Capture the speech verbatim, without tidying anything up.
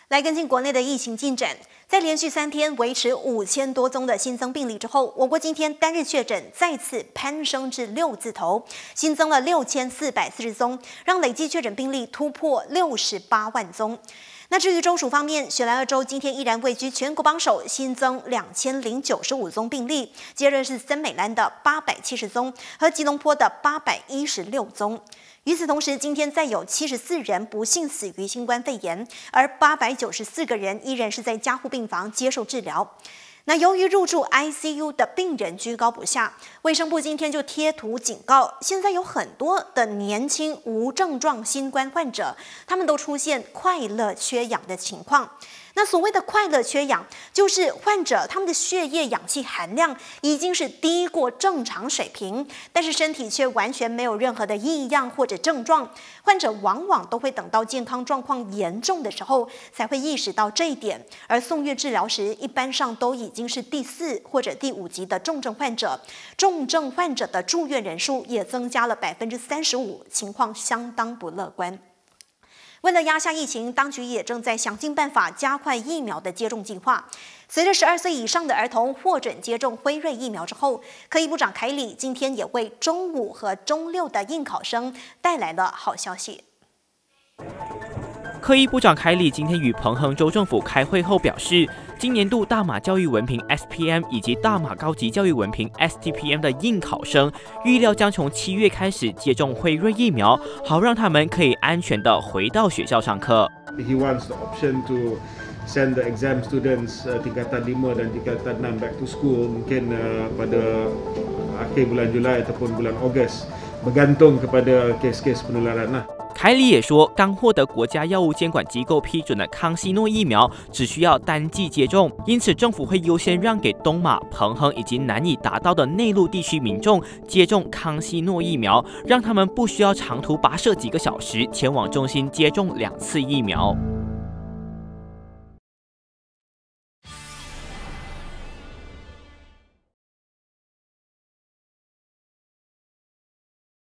来跟进国内的疫情进展，在连续三天维持五千多宗的新增病例之后，我国今天单日确诊再次攀升至六字头，新增了六千四百四十宗，让累计确诊病例突破六十八万宗。那至于州属方面，雪兰莪州今天依然位居全国榜首，新增两千零九十五宗病例，接着是森美兰的八百七十宗和吉隆坡的八百一十六宗。与此同时，今天再有七十四人不幸死于新冠肺炎，而八百九十四个人依然是在加护病房接受治疗。那由于入住 I C U 的病人居高不下，卫生部今天就贴图警告，现在有很多的年轻无症状新冠患者，他们都出现快乐缺氧的情况。那所谓的快乐缺氧，就是患者他们的血液氧气含量已经是低过正常水平，但是身体却完全没有任何的异样或者症状。患者往往都会等到健康状况严重的时候才会意识到这一点，而送院治疗时，一般上都已经是第四或者第五级的重症患者。重症患者的住院人数也增加了百分之三十五，情况相当不乐观。为了压下疫情，当局也正在想尽办法加快疫苗的接种计划。随着十二岁以上的儿童获准接种辉瑞疫苗之后，科技部长凯里今天也为中五和中六的应考生带来了好消息。 科技部长凯里今天与彭亨州政府开会后表示，今年度大马教育文凭 S P M 以及大马高级教育文凭 S T P M 的应考生，预料将从七月开始接种辉瑞疫苗，好让他们可以安全地回到学校上课。 He wants the option to send the exam students uh, tingkatan lima dan tingkatan enam back to school mungkin uh, pada akhir bulan Julai ataupun bulan Ogos, bergantung kepada kes-kes penularan lah. 凯里也说，刚获得国家药物监管机构批准的康熙诺疫苗只需要单剂接种，因此政府会优先让给东马、彭亨以及难以达到的内陆地区民众接种康熙诺疫苗，让他们不需要长途跋涉几个小时前往中心接种两次疫苗。